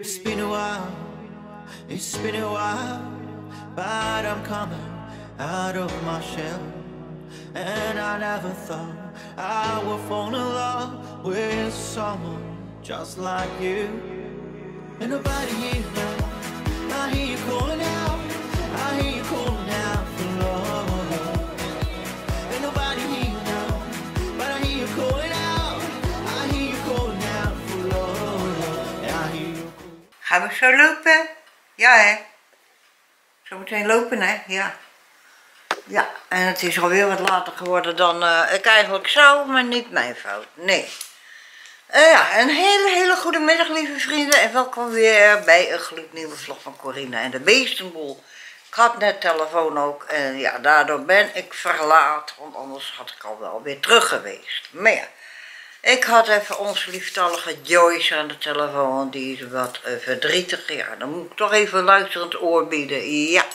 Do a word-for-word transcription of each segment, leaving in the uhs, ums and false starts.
It's been a while, it's been a while, but I'm coming out of my shell. And I never thought I would fall in love with someone just like you. And nobody here now, I hear you calling out, I hear you calling out for love. And nobody here now, but I hear you calling out, I hear you calling out for love. And I hear you. Gaan we zo lopen? Ja hè? Zo meteen lopen hè? Ja. Ja, en het is alweer wat later geworden dan uh, ik eigenlijk zou, maar niet mijn fout. Nee. Uh, ja, een hele, hele goede middag lieve vrienden en welkom weer bij een gloednieuwe vlog van Corine en de Beestenboel. Ik had net telefoon ook en ja, daardoor ben ik verlaat, want anders had ik al wel weer terug geweest. Maar ja, ik had even onze lieftallige Joyce aan de telefoon, die is wat uh, verdrietig. Ja, dan moet ik toch even luisterend oor bieden, ja.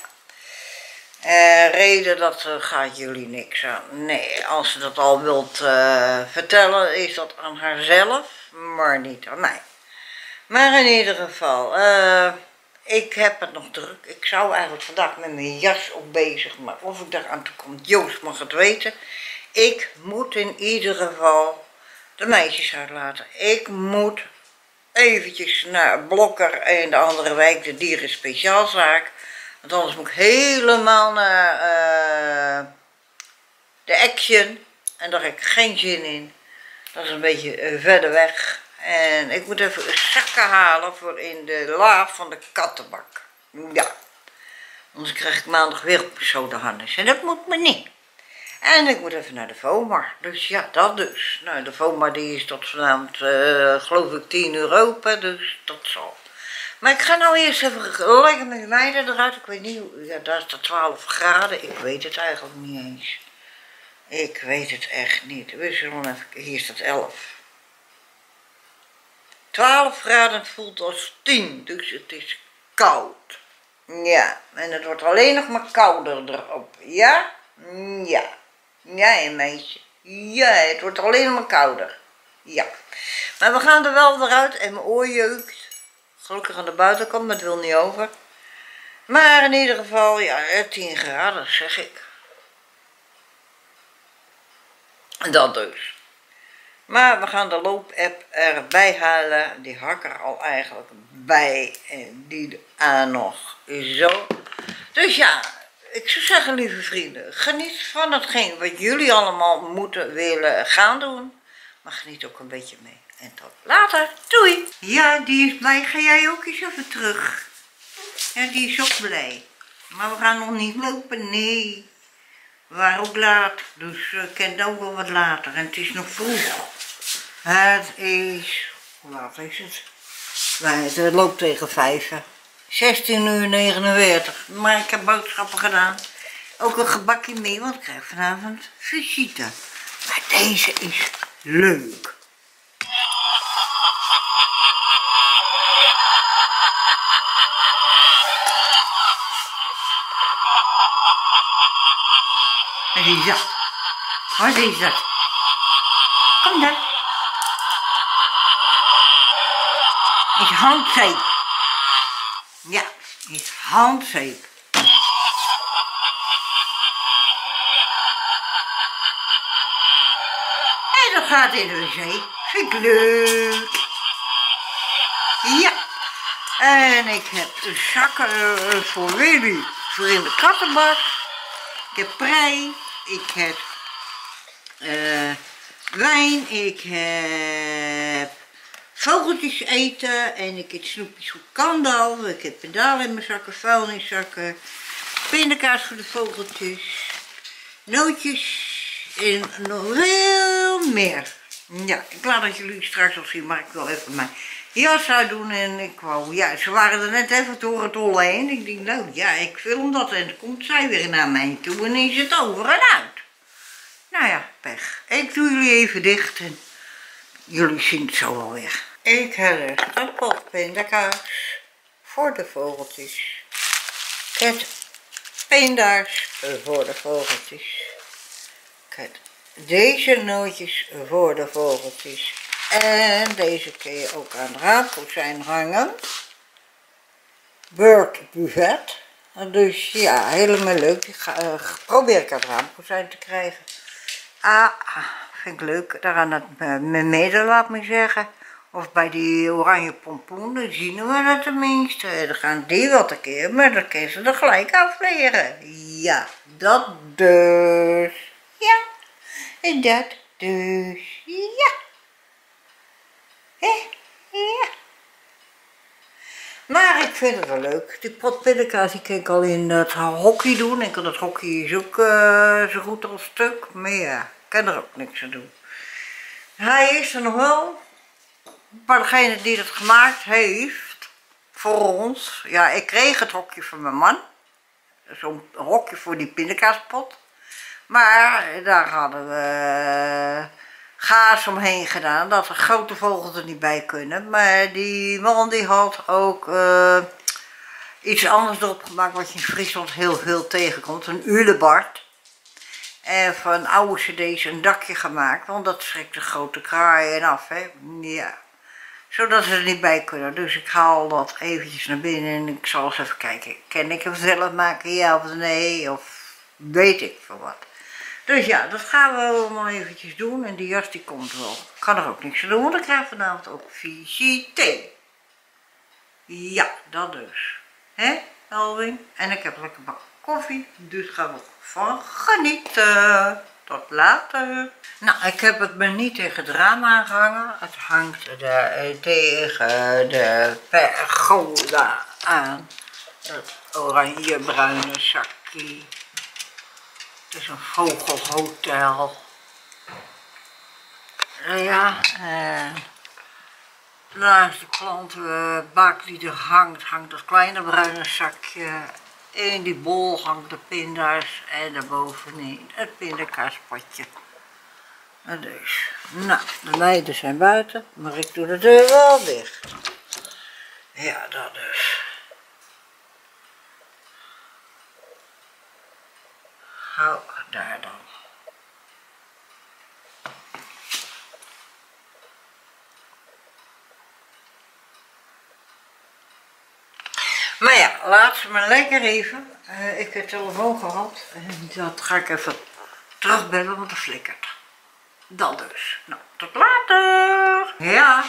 Uh, reden, dat uh, gaat jullie niks aan. Nee, als ze dat al wilt uh, vertellen, is dat aan haarzelf, maar niet aan mij. Maar in ieder geval, uh, ik heb het nog druk. Ik zou eigenlijk vandaag met mijn jas op bezig, maar of ik daar aan toe kom, Joost mag het weten. Ik moet in ieder geval de meisjes uitlaten. Ik moet eventjes naar Blokker en de andere wijk, de dieren speciaalzaak. Want anders moet ik helemaal naar uh, de Action. En daar heb ik geen zin in. Dat is een beetje uh, verder weg. En ik moet even zakken halen voor in de la van de kattenbak. Ja. Anders krijg ik maandag weer op soda Hannes. En dat moet me niet. En ik moet even naar de Vomar. Dus ja, dat dus. Nou, de Vomar die is tot vanavond uh, geloof ik tien uur open. Dus dat zal. Maar ik ga nou eerst even lekker met de meiden eruit. Ik weet niet, ja, daar staat twaalf graden. Ik weet het eigenlijk niet eens. Ik weet het echt niet. We zullen even, hier staat elf. twaalf graden, het voelt als tien. Dus het is koud. Ja, en het wordt alleen nog maar kouder erop. Ja? Ja. Ja, een meisje. Ja, het wordt alleen nog maar kouder. Ja. Maar we gaan er wel eruit en mijn oor jeukt. Gelukkig aan de buitenkant, maar het wil niet over. Maar in ieder geval, ja, tien graden zeg ik. Dat dus. Maar we gaan de loopapp erbij halen. Die hak er al eigenlijk bij. En die aan nog zo. Dus ja, ik zou zeggen lieve vrienden. Geniet van hetgeen wat jullie allemaal moeten willen gaan doen. Maar geniet ook een beetje mee. En tot later. Doei. Ja, die is blij. Ga jij ook eens even terug? Ja, die is ook blij. Maar we gaan nog niet lopen. Nee. We waren ook laat. Dus ik ken ook wel wat later. En het is nog vroeg. Het is... Hoe laat is het? Nee, het loopt tegen vijf. zestien uur negenenveertig. Maar ik heb boodschappen gedaan. Ook een gebakje mee, want ik krijg vanavond visite. Maar deze is leuk. Wat is dat? Wat is dat? Kom dan. Is handzeep. Ja, is handzeep. En dat gaat in de wc. Vind ik leuk. Ja. En ik heb zakken uh, voor Willy. Voor in de kattenbak. Ik heb prei, ik heb uh, wijn, ik heb vogeltjes eten en ik heb snoepjes voor Kandal. Ik heb pedalen in mijn zakken, vuilniszakken, pindakaas voor de vogeltjes, nootjes en nog veel meer. Ja, ik laat het jullie straks al zien, maar ik wil even mijn jas uitdoen en ik wou, ja, ze waren er net even door het holle heen. Ik denk, nou ja, ik film dat en dan komt zij weer naar mij toe en is het over en uit. Nou ja, pech. Ik doe jullie even dicht en jullie zien het zo wel weer. Ik heb dus een pot pindakaas voor de vogeltjes. Ik heb pinda's voor de vogeltjes. Ik heb deze nootjes voor de vogeltjes. En deze kun je ook aan het raadkozijn hangen. beurtbuffet. Dus ja, helemaal leuk. Ik ga, uh, probeer ik het raamkozijn te krijgen. Ah, vind ik leuk. Daar aan het mijn mede, laat me zeggen. Of bij die oranje pompoen, dan zien we dat tenminste. Dan gaan die wat een keer, maar dan kunnen ze er gelijk afleren. Ja, dat dus. Ja, en dat dus. Ja. Hé, ja. Maar ik vind het wel leuk. Die potpindakaas die kan ik al in het hockey doen. En dat hockey is ook uh, zo goed als stuk. Maar ja, ik kan er ook niks aan doen. Hij is er nog wel. Maar degene die het gemaakt heeft, voor ons. Ja, ik kreeg het hokje van mijn man. Zo'n hokje voor die pindakaaspot. Maar daar hadden we gaas omheen gedaan, dat er grote vogels er niet bij kunnen. Maar die man die had ook uh, iets anders erop gemaakt wat je in Friesland heel veel tegenkomt. Een ulebard. En van oude cd's een dakje gemaakt, want dat schrikt de grote kraaien af, hè. Ja. Zodat ze er niet bij kunnen. Dus ik haal dat eventjes naar binnen en ik zal eens even kijken. Kan ik hem zelf maken, ja of nee? Of weet ik veel wat. Dus ja, dat gaan we allemaal eventjes doen. En die jas die komt wel. Ik kan er ook niks aan doen, want ik krijg vanavond ook visite. Ja, dat dus. Hè, Elwin? En ik heb lekker bak koffie. Dus gaan we van genieten. Tot later. Nou, ik heb het me niet tegen het raam aangehangen. Het hangt de, tegen de pergola aan. Het oranje-bruine zakje. Het is een vogelhotel. Ja, en naast de plantenbak die er hangt, hangt dat kleine bruine zakje. In die bol hangt de pinda's en daarbovenin het pindakaaspotje. Dus, nou, de meiden zijn buiten, maar ik doe de deur wel dicht. Ja, dat dus. Hou daar dan. Maar ja, laat ze maar lekker even. Uh, ik heb telefoon gehad en dat ga ik even terugbellen, want het flikkert. Dat dus. Nou, tot later. Ja.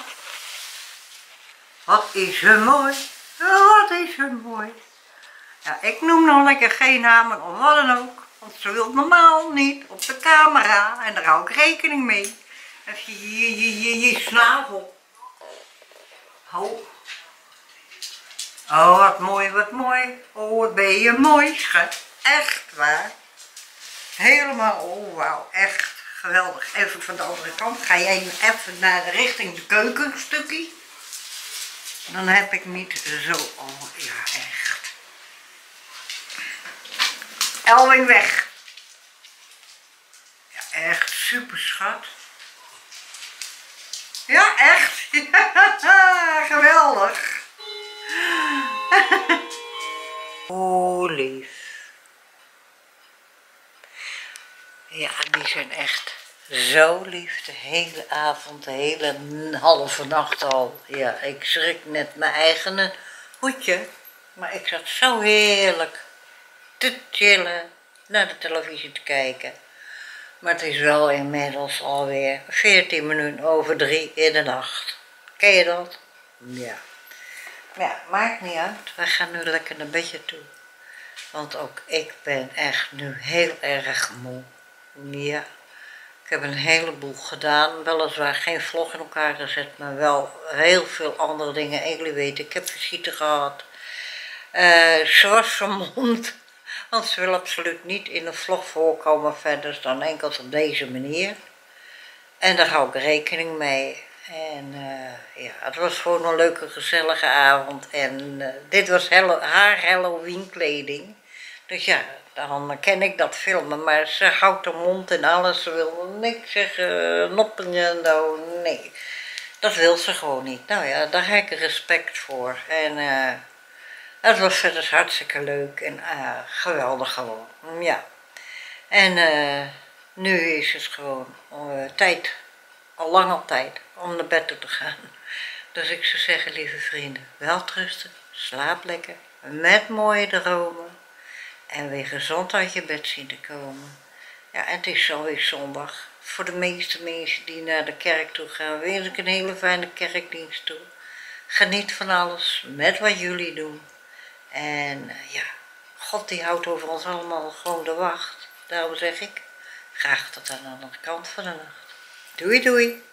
Wat is er mooi. Wat is er mooi. Ja, ik noem nog lekker geen namen of wat dan ook. Want ze wil normaal niet op de camera. En daar hou ik rekening mee. Even je, je, je, je snavel. Ho. Oh, wat mooi, wat mooi. Oh, wat ben je mooi, schat. Echt waar. Helemaal, oh wauw, echt geweldig. Even van de andere kant. Ga jij nu even naar de richting de keuken een stukje. Dan heb ik niet zo, oh ja, echt. Elwin weg. Ja, echt super schat. Ja, echt. Ja, geweldig. Oh, lief. Ja, die zijn echt zo lief. De hele avond, de hele halve nacht al. Ja, ik schrik net mijn eigen hoedje. Maar ik zat zo heerlijk te chillen, naar de televisie te kijken. Maar het is wel inmiddels alweer veertien minuten over drie in de nacht. Ken je dat? Ja. Maar ja, maakt niet uit. Wij gaan nu lekker naar bedje toe. Want ook ik ben echt nu heel erg moe. Ja. Ik heb een heleboel gedaan. Weliswaar geen vlog in elkaar gezet, maar wel heel veel andere dingen. En jullie weten, ik heb visite gehad. Uh, ze was vermomd. Want ze wil absoluut niet in een vlog voorkomen verder dan enkel op deze manier. En daar hou ik rekening mee. En uh, ja, het was gewoon een leuke gezellige avond. En uh, dit was Hallo- haar Halloween kleding. Dus ja, dan ken ik dat filmen. Maar ze houdt de mond en alles. Ze wil niks zeggen, noppen en nou, nee. Dat wil ze gewoon niet. Nou ja, daar heb ik respect voor. En uh, het was verder hartstikke leuk en uh, geweldig gewoon. Ja. En uh, nu is het gewoon uh, tijd, al lang al tijd, om naar bed toe te gaan. Dus ik zou zeggen, lieve vrienden, welterusten, slaap lekker met mooie dromen en weer gezond uit je bed zien te komen. Ja, en het is zo weer zondag. Voor de meeste mensen die naar de kerk toe gaan, wens ik een hele fijne kerkdienst toe. Geniet van alles met wat jullie doen. En ja, God die houdt over ons allemaal gewoon de wacht. Daarom zeg ik, graag tot aan de andere kant van de nacht. Doei doei!